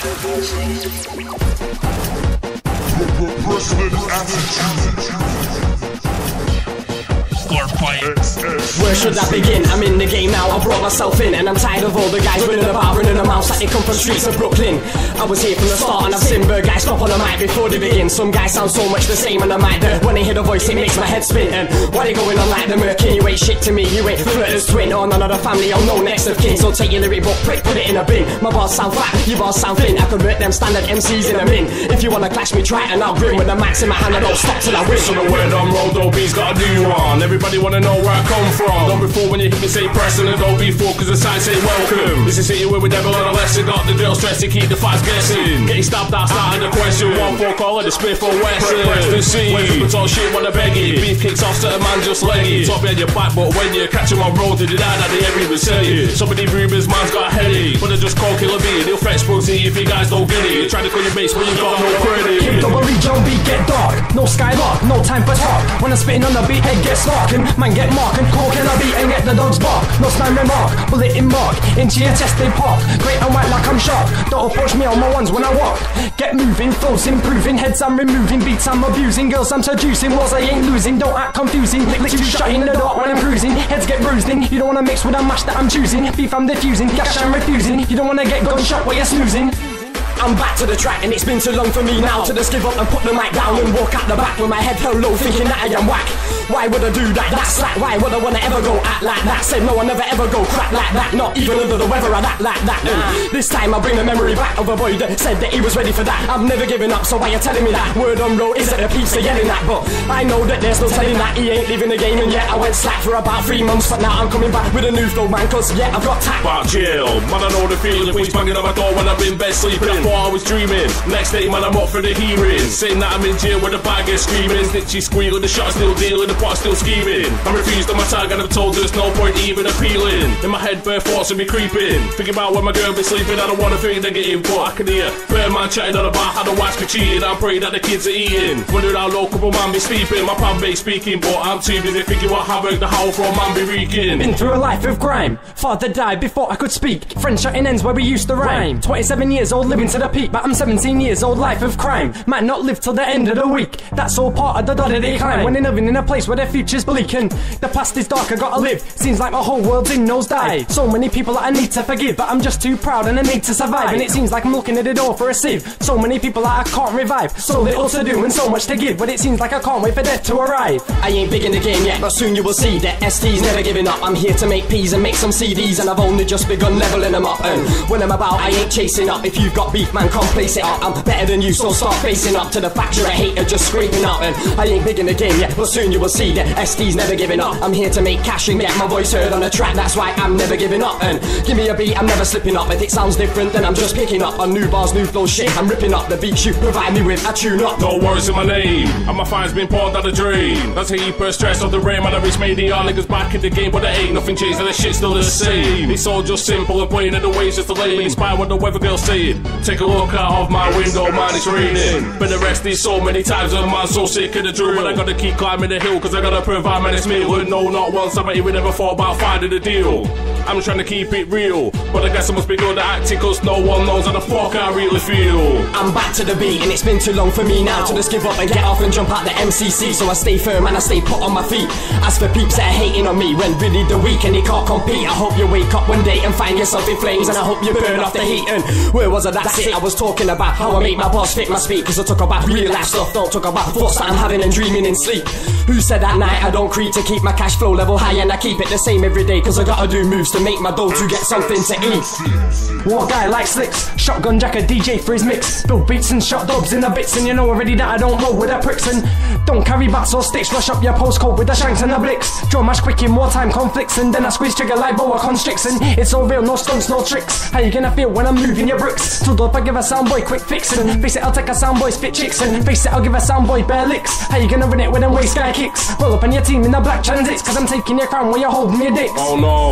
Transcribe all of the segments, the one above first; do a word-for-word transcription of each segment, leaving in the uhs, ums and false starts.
Where should I begin? I'm in the game now, I brought myself in, and I'm tired of all the guys running about, running a mouth like they come from streets of Brooklyn. I was here from the start and I've seen bird guys stop on the mic before they begin. Some guys sound so much the same on the mic that when they hear the voice it makes my head spin. And why they going on like the Merkin? You ain't shit to me, you ain't flirters twin or none of the family or no next of kin. So take your lyric book, prick, put it in a bin. My bars sound fat, your bars sound thin. I convert them standard M Cs in a min. If you wanna clash me, try it and I'll grin. With the max in my hand I don't stop till I win. So the word on road, though, B's got a new one. Everybody wanna know where I come from. Don't be fool when you hit me, say press, and don't be fool cause the sign say welcome. This is city where we never learn a lesson. Got the drill stress to keep the fights guessing. Getting stopped outside the question. One for call it a spit for Wesson. Press the scene. When people talk shit wanna beg it. Beef kicks off, certain man just leg it. Top behind your back, but when you catch him on road, they deny that they ever even say it. Somebody rumors man's got a headache, but they just call killer beat. He'll fetch pussy if you guys don't get it. Try to call your mates when you got no credit. Keep the worry, John beat get dark. No skylark, no time for talk. When I'm spitting on the beat, head gets sparking. Man get mark and coke in a beat and get the dogs bark. No snide remark, bullet in mark. Into your chest they park. Great and white like I'm sharp. Don't approach me on my ones when I walk. Get moving, flows improving. Heads I'm removing, beats I'm abusing. Girls I'm seducing, walls I ain't losing. Don't act confusing. Lick you shut in the dark when I'm cruising. Heads get bruised in. You don't wanna mix with a mash that I'm choosing. Beef I'm diffusing, cash I'm refusing. You don't wanna get gunshot while you're snoozing. I'm back to the track and it's been too long for me now to just give up and put the mic down and walk out the back with my head held low thinking that I am whack. Why would I do that? That's slack. Why would I wanna ever go act like that? Said no, I never ever go crap like that. Not even under the weather I act like that. And this time I bring the memory back of a boy that said that he was ready for that. I've never given up, so why you telling me that? Word on road is that the peeps are yelling that, but I know that they're still telling that he ain't leaving the game. And yet I went slack for about three months, but now I'm coming back with a new flow, man. Cause yeah, I've got tact. But chill, man, I know the feeling. Wings banging on my door when I've been bed sleeping. I thought I was dreaming. Next day, man, I'm up for the hearing. Saying that I'm in jail with the bag is screaming. Snitchy squealing, the shot still dealing, the pot still scheming. I'm refused on my tag and I'm told there's no point even appealing. In my head, bare thoughts of me creeping. Thinking about when my girl be sleeping, I don't wanna think negative, but I can hear bare man chatting on about how the wives be cheating. I'm praying that the kids are eating. Wondering how local man be sleeping. My pal be speaking, but I'm too busy thinking what havoc the whole from man be wreaking. Been through a life of crime. Father died before I could speak. Friends shutting ends where we used to rhyme. twenty-seven years old, living to the peak, but I'm seventeen years old. Life of crime, might not live till the end of the week. That's all part of the dot they climb. When they're living in a place where their future's bleak and the past is dark, I gotta live. Seems like my whole world's in nosedive. So many people that I need to forgive, but I'm just too proud and I need to survive. And it seems like I'm looking at the door for a sieve. So many people that I can't revive. So little to do and so much to give, but it seems like I can't wait for death to arrive. I ain't big in the game yet, but soon you will see that S T's never giving up. I'm here to make P's and make some C Ds, and I've only just begun leveling them up. And when I'm about, I ain't chasing up. If you've got beef, man, come place it up. I'm better than you, so start facing up to the fact you're a hater just scraping up. And I ain't big in the game yet, but soon you will see that S T's never giving up. I'm here to make cash and get my voice heard on the track, that's why I'm never giving up. And give me a beat, I'm never slipping up. If it sounds different, then I'm just picking up on new bars, new flow shit. I'm ripping up the beats you provide me with, I tune up. No worries in my name, and my fine's been poured down the drain. That's a heap of stress of the rain, man. I reached made the all niggas back in the game, but there ain't nothing changed, and the shit's still the same. It's all just simple and plain, and the ways just delayed. Inspired what the weather girl saying. Take a look out of my window, man, it's raining. Been arrested so many times, and man, so sick of the drill. But I gotta keep climbing the hill, cause I gotta provide man it's meal. And no, not once have I even ever thought about finding a deal. I'm trying to keep it real, but I guess I must be good at acting, cause no one knows how the fuck I really feel. I'm back to the beat, and it's been too long for me now to just give up and get off and jump out the M C C. So I stay firm and I stay put on my feet. As for peeps that are hating on me when really the weak and they can't compete, I hope you wake up one day and find yourself in flames, and I hope you burn off the heat. And where was I? That's it. I was talking about how I make my boss fit my speak, cause I talk about real life stuff, don't talk about thoughts that I'm having and dreaming in sleep. Who said at night I don't creep to keep my cash flow level high, and I keep it the same every day, cause I gotta do moves to make my dough to get something to eat. War guy like slicks, shotgun jack a D J for his mix. Build beats and shot dubs in the bits, and you know already that I don't roll with the pricks. And don't carry bats or sticks, rush up your postcode with the shanks and the blicks. Draw mash quick in wartime conflicts, and then I squeeze trigger like boa constricts. And it's all real, no stunts, no tricks. How you gonna feel when I'm moving your bricks? Stood up, I give a soundboy quick fix, and face it, I'll take a soundboy spit chicks, and face it, I'll give a soundboy bare licks. How you gonna win it when them waist guy kicks? Roll up on your team in the black transits, cause I'm taking your crown while you're holding your dicks. Oh no, oh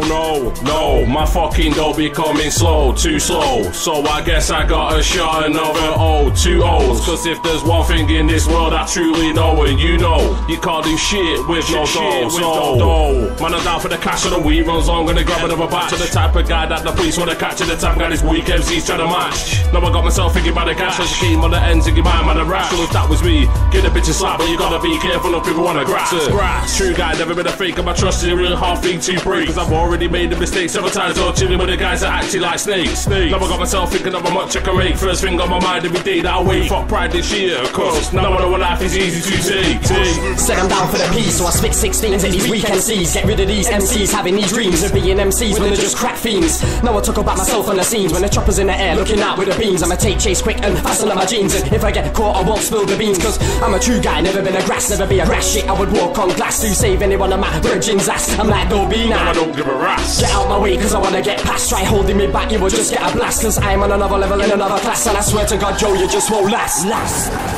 no, no, my fucking dough be coming slow, too slow. So I guess I gotta shot another O, two O's. Cause if there's one thing in this world I truly know, and you know, you can't do shit with no dough, so dough. Man, I'm down for the cash and the weed runs on, gonna grab another batch. I'm the type of guy that the police wanna catch, and the type of guy this weak M Cs trying to match. Now I got myself thinking about the cash, I just came on the ends and give my man a rap. So if that was me, get a bitch a slap, but you gotta be careful of people wanna grass. Grass. True guy, never been a fake, and my trust is a real hard thing to break. Cause I've already made the mistake several times, all chilling with the guys that acting like snakes. snakes. Now I got myself thinking of how much I can make. First thing on my mind every day that I wait. Fuck pride this year, cause now I know what life is easy to take. take. Said I'm down for the peace, so I spit sixteens at these weak M Cs. Get rid of these M Cs having these dreams of being M Cs when they're just crap fiends. Now I talk about myself on the scenes when the chopper's in the air looking out with the beams. I'ma take chase quick and fasten on my jeans, and if I get caught I won't spill the beans. Cause I'm a true guy, never been a grass, never be a grass shit. I would walk on glass to save anyone of my virgin's ass. I'm like Dobie now, I don't give a ras. Get out my way cause I wanna get past. Try holding me back, you will just get a blast. Cause I'm on another level in another class, and I swear to God, Joe, you just won't last. Last.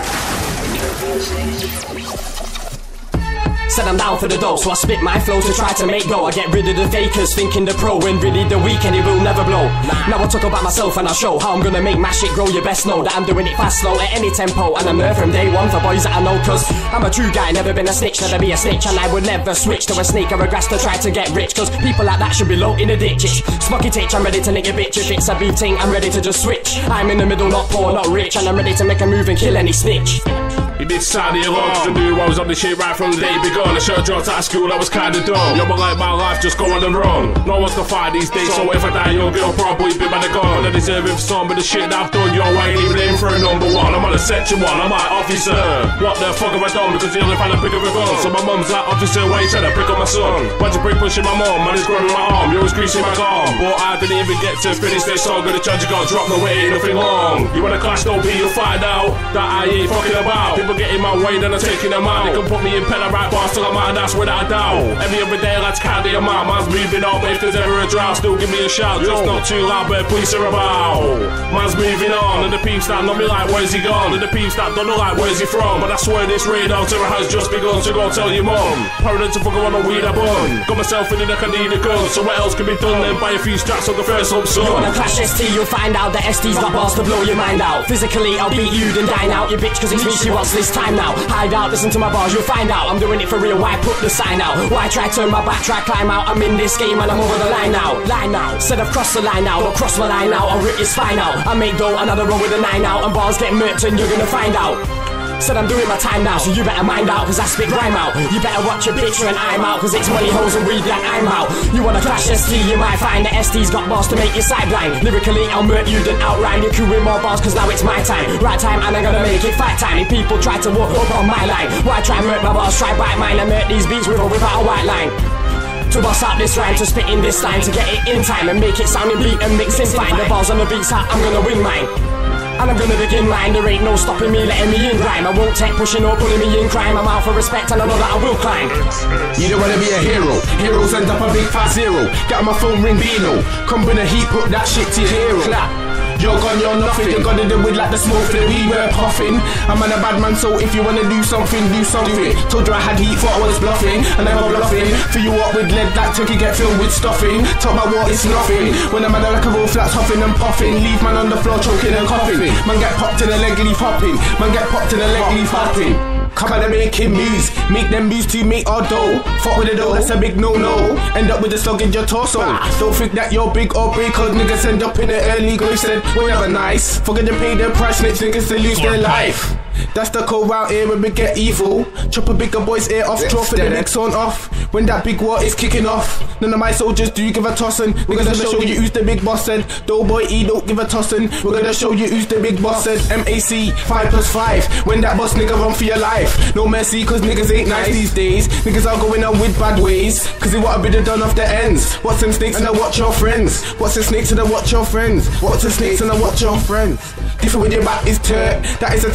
Said I'm down for the dough, so I spit my flow to try to make dough. I get rid of the fakers, thinking the pro, when really the weekend it will never blow. Nah. Now I talk about myself and I'll show how I'm gonna make my shit grow. You best know that I'm doing it fast, slow, at any tempo, and I'm there from day one for boys that I know. Cause I'm a true guy, never been a snitch, never be a snitch, and I would never switch to a snake or a grass to try to get rich. Cause people like that should be low in the ditch. Smoky titch, I'm ready to nick a bitch. If it's a beef ting, I'm ready to just switch. I'm in the middle, not poor, not rich, and I'm ready to make a move and kill any snitch. He did sound the alarm, cause I knew I was on the shit right from the day begun. I should've dropped out of school, I was kinda dumb. Yo, but like my life, just go on the run. No one's to fight these days, so if I die, you'll get probably be by the gun. I deserve it for some, but the shit that I've done, yo, I ain't even in for a number one. I'm on a section one, I'm like, officer, what the fuck have I done? Because the only fan to pick up a gun. So my mum's like, officer, why you trying to pick up my son? Why'd you break pushing my mum? Man, it's grabbing my arm, you was greasing my arm. But I didn't even get to finish this song, and the judge got dropped away, ain't nothing long. You wanna clash, don't be, you'll find out that I ain't fucking about. People get in my way, then I'm taking them out. They can put me in pen and right bars till I'm out, that's without a doubt. Every other day, lads can't do your mouth. Man's moving on, but if there's ever a drought, still give me a shout. Just not too loud, but police are about. Man's moving on, and the peeps that know me like, where's he gone? And the peeps that don't know like, where's he from? But I swear this radar terror has just begun, so go tell your mum. Paranoid to fucking want a weed a bun. Got myself in the neck, I need a gun. So what else can be done then? Buy a few straps on the first lump sum. You wanna clash S T, you'll find out that S T's got bars to blow your mind out. Physically, I'll beat you, then dine out your bitch, cause it's me she wants this time now. Hide out, listen to my bars, you'll find out I'm doing it for real, why put the sign out? Why try turn my back, try climb out? I'm in this game and I'm over the line now. Line now, said I've crossed the line now. Don't cross my line now, I'll rip your spine out. I make dough, another run with a nine out, and bars get murked and you're gonna find out. Said I'm doing my time now, so you better mind out, cause I spit rhyme out. You better watch your bitch when I'm out, cause it's money, hoes and weed that I'm out. You wanna clash S T, you might find that S T's got bars to make you sideline. Lyrically, I'll murk you, then outrhyme you crew with more bars, cause now it's my time. Right time, and I'm gonna make it fight time. If people try to walk up on my line, why try murk my bars, try bite mine, and murk these beats with or without a white line. To bust out this rhyme, to spit in this line, to get it in time, and make it sounding beat and mixing fine. The bars on the beats, I'm gonna win mine. And I'm gonna begin mine, there ain't no stopping me, letting me in rhyme. I won't take pushing or pulling me in crime. I'm out for respect and I know that I will climb. You don't wanna be a hero, heroes end up a big fat zero. Get on my phone, ring Beano, come bring the heat, put that shit to your hero. Clap. You're gone, you're nothing. You're gonna do it like the smoke that we were puffing. I'm on a bad man, so if you wanna do something, do something. Told you I had heat, thought I was bluffing, and I never bluffing. Fill you up with lead, that turkey get filled with stuffing. Talk about what it's nothing. When I'm at like a roll flats, huffing and puffing. Leave man on the floor, choking and coughing. Man get popped in the leg leaf hopping. Man get popped in the leg leaf hopping. Come on and making moves, make them moves to make our dough. Fuck with the dough, that's a big no-no. End up with a slug in your torso. Don't think that you're big or big, cause niggas end up in the early grave. Said, we're never nice. Forget to pay the price, next niggas to lose their life. That's the code round here when we get evil. Chop a bigger boy's ear off, draw for the next one off. When that big war is kicking off, none of my soldiers do give a tossin'. We're gonna show you who's the big boss said. Doughboy E don't give a tossin'. We're gonna show you who's the big boss said. M A C, five plus five. When that boss nigga run for your life. No mercy cause niggas ain't nice these days. Niggas are going on with bad ways, cause they want a bit of done off the ends. What's them snakes and I watch your friends. What's them snakes and I watch your friends. What's them snakes and I watch your friends. Different when your back is turned. That is the time when you could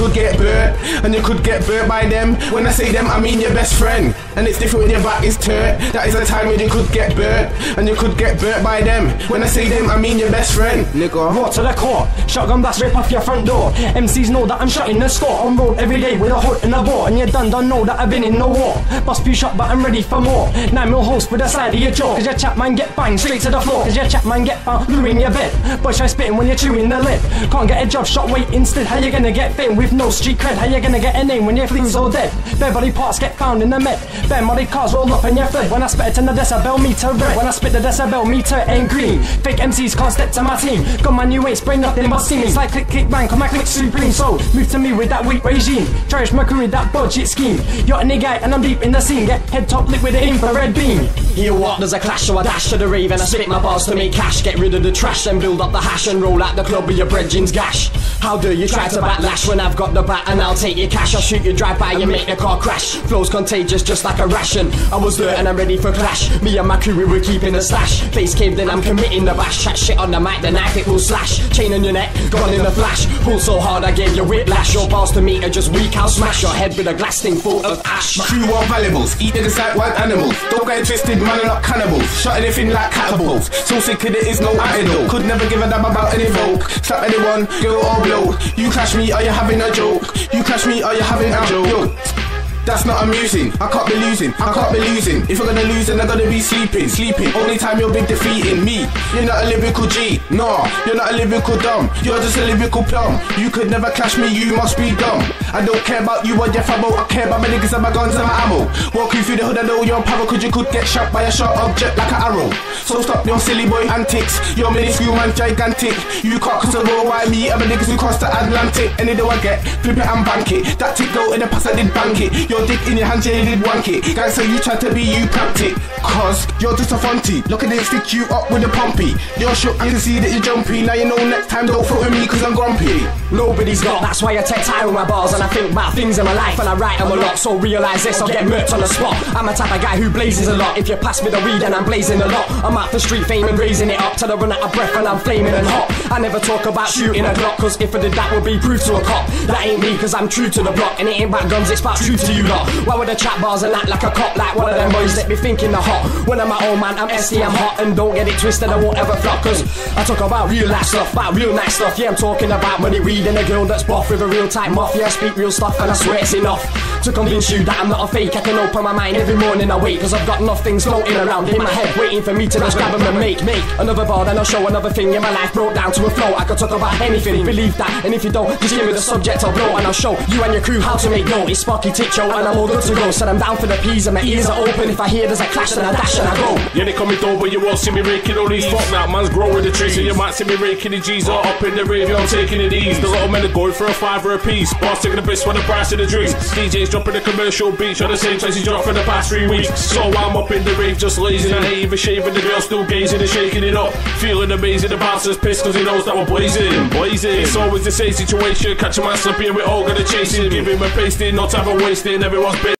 could get burnt, and you could get burnt by them. When I say them, I mean your best friend. And it's different when your back is turned. That is a time when you could get burnt, and you could get burnt by them. When I say them, I mean your best friend, nigga. Raw to the core, shotgun blast rip off your front door. M Cs know that I'm shutting the store. On road every day with a hood and a bore. And you done don't know that I've been in the war. Bust few shot but I'm ready for more. Nine mil host with the side of your jaw. Cause your chat man get banged straight to the floor. Cause your chat man get found in your bed. But try spitting when you're chewing the lid. Can't get a job, shot wait instead. How you gonna get fame with no street cred? How you gonna get a name when your fleet's all dead? Bare body parts get found in the med. Bare body cars roll up and you're fled. When I spit it in the decibel meter red. When I spit the decibel meter ain't green. Fake M Cs can't step to my team. Got my new ain't spray nothing but steam. It's like click click bang, come my click supreme. So move to me with that weak regime. Cherish my career, that budget scheme. You're a nigga and I'm deep in the scene. Get head top lit with the infrared beam. Hear what? There's a clash, so I dash to the rave and I spit my bars to make cash. Get rid of the trash, then build up the hash and roll out the club with your brethrens gash. How do you try to backlash when I've got the bat and I'll take your cash? I'll shoot you drive by and make the car crash. Flow's contagious just like a ration. I was there and I'm ready for clash. Me and my crew we were keeping the stash. Face caved in, I'm committing the bash. Chat shit on the mic, the knife it will slash. Chain on your neck, gone in a flash. Pull so hard I gave you whiplash. Your balls to meet are just weak, I'll smash your head with a glass thing full of ash. My crew want valuables, eat niggas like wild animals. Don't get twisted, man are not cannibals. Shot anything like catapults. So sick of it is no antidote. Could never give a damn about any folk. Slap anyone, girl or blow. You clash me, are you having a joke? You clash me, are you having a joke? Yo, that's not amusing, I can't be losing, I can't be losing. If you're gonna lose then I'm gonna be sleeping, sleeping. Only time you'll be defeating me. You're not a lyrical G, nah, you're not a lyrical dumb. You're just a lyrical plum. You could never clash me, you must be dumb. I don't care about you or your famo, I care about my niggas and my guns and my ammo. Walking through the hood I know you're power, cause you could get shot by a sharp object like an arrow. So stop your silly boy antics, you're minuscule man gigantic. You can't cross the road, why me and my niggas who cross the Atlantic. Any dough I get, flip it and bank it. That tick go in the past I did bank it. Your dick in your hand, yeah, you did wank it. Guys say you tried to be, you cracked it. Cause you're just a funty. Look at it, stick you up with a pumpy. You're shook, I can see that you're jumpy. Now you know next time don't fuck with me cause I'm grumpy. Nobody's got, that's why I take time with my bars and I think about things in my life and I write them a lot. So realise this, I'll get murked on the spot. I'm a type of guy who blazes a lot. If you pass me the weed and I'm blazing a lot, I'm out for street fame and raising it up till I run out of breath and I'm flaming and hot. I never talk about shooting a Glock cause if I did that would be proof to a cop. That ain't me cause I'm true to the block and it ain't about guns, it's about true to you lot. Why would I chat bars and act like a cop like one of them boys that be thinking they're hot? When I'm my own man, I'm S T, I'm hot and don't get it twisted, I won't ever flop. Cause I talk about real life stuff, about real nice stuff. Yeah, I'm talking about money, weed and a girl that's buff with a real type muff. Yeah, I speak real stuff and I swear it's enough to convince you that I'm not a fake. I can open my mind every morning I wait cause I've got enough things floating around in my head waiting for me to just grab them and make make another bar, then I'll show another thing. In my life broke down to a flow, I could talk about anything, believe that. And if you don't, just give me the subject, I'll blow and I'll show you and your crew how to make dough. It's Sparky Tick Show and I'm all good to go. Said I'm down for the peas and my ears are open. If I hear there's a clash then I dash and I go. Yeah, they call me dough but you won't see me raking all these. Fuck that, man's growing the trees. So you might see me raking the G's or up in the rave, I'm taking it easy. The little men are going for a fiver a piece. Boss taking the piss for the price of the drinks. D J's dropping the commercial beach on the same place he dropped for the past three weeks. So I'm up in the rave just lazing. I ain't even shaving, the girl still gazing and shaking it up. Feeling amazing, the bouncer's pissed cause he knows that we're blazing, blazing. It's always the same situation, catching my slippy and we're all gonna chase it. Give him a pasting, no time for wasting, everyone's